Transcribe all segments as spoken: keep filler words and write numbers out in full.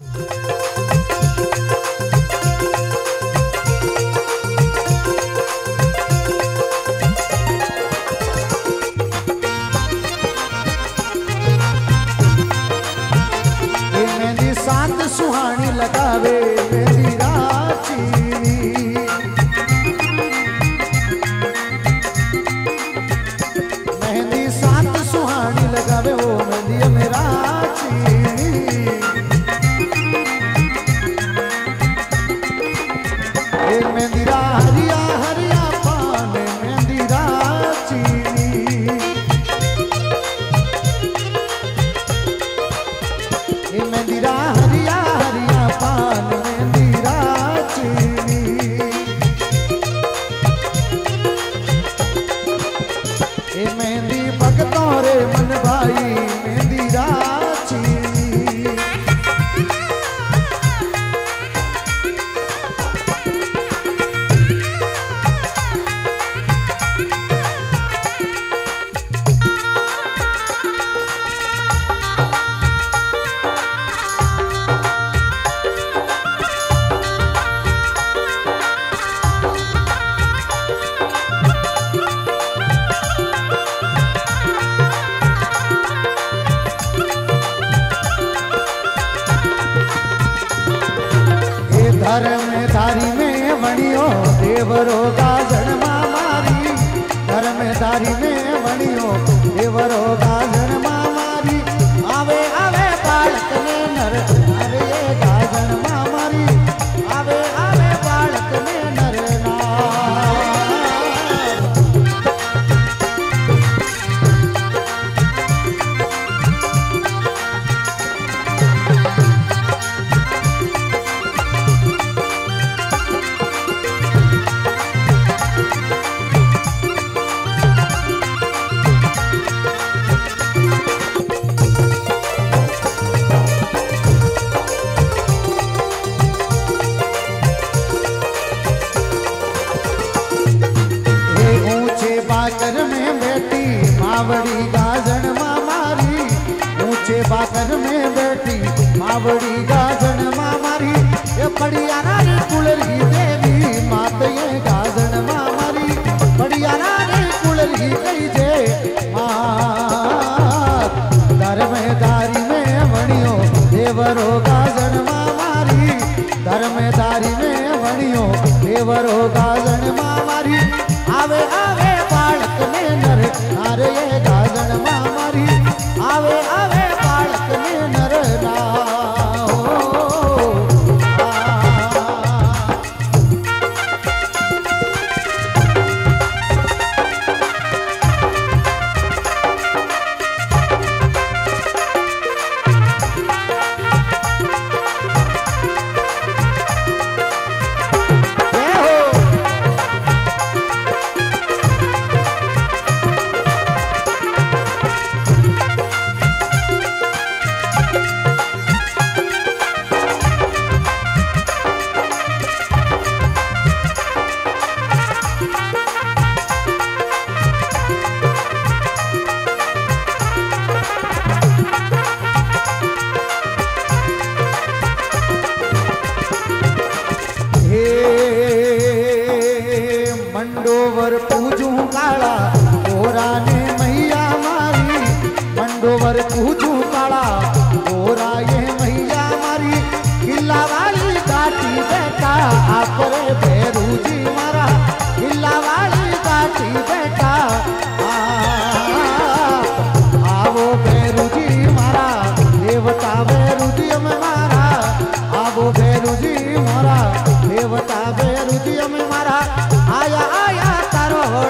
सात सुहानी लगावे मेरी राची, मेहंदी सात सुहानी लगावे वो मेहंदी मेरा मेहंदी रा हरिया हरिया पान मेहंदी राची, मेहंदी रा हरिया हरिया पान मेहंदी राची, ए मेहंदी भगतों रे मन भाई मेहंदी राची, धर्म धारी में वणियो देवरो गाजन मारी, धर्म धारी में वणियो देवरो गाजन मारी, आवे आवे बालक ने नर अरे ये गाजन मारी, आवे आवे बालक ने नर बाकर में बैठी मावड़ी गाजन मारी, ऊंचे बाकर में बैठी मावड़ी गाजन मारी, ये बढ़िया नारी कुलरी देवी मात ये गाजन मारी, बढ़िया नारी कुलरी कही जे मात, धर्मदारी में वणियो देवरो गाजन मारी, धर्मदारी में वणियो देवरो गाजन मारी, आवे आवे बालक ने नर नारे ये गाजन मारी, आवे आवे बालक ने नर ना मंडोवर पूजू काला गोरा ने मैया मारी, मंडोवर पूजू काला गोरा ये मैया मारी, किला वाली काटी बेटा आपरे भैरू जी मारा, किला वाली काटी बेटा आवो भैरू जी मारा, देवता भैरू जी में मारा, आवो भैरू जी मारा, देवता भैरू जी में मारा, आया आया तारो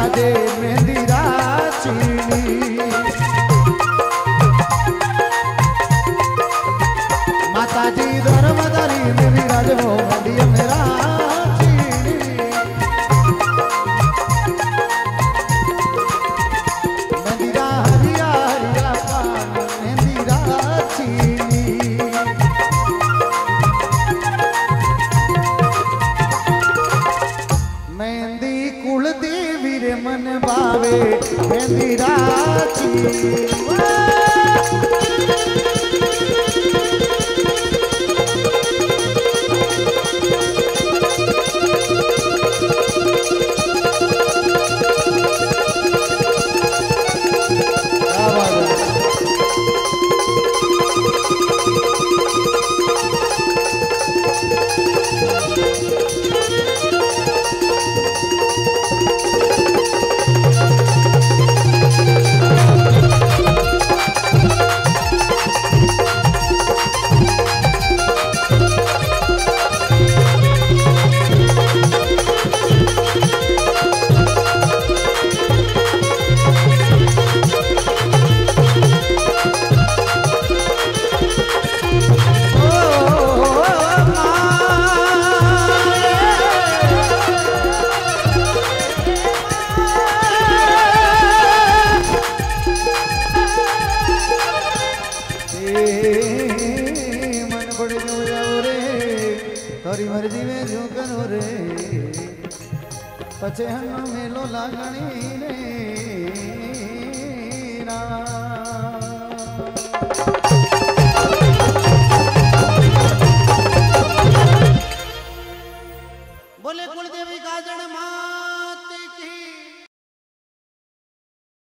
बाजे मेहंदी राचीनी माताजी धर्मधारी में विराज हो मंडिया मेरा मंदिरा हरिया हरिया पान मेहंदी राचीनी मेहंदी कुल देवी रे मन भावे मेहंदी राचीनी तारी मर्जी में जो करो रे पचे हनो मेलो लागणी रे ना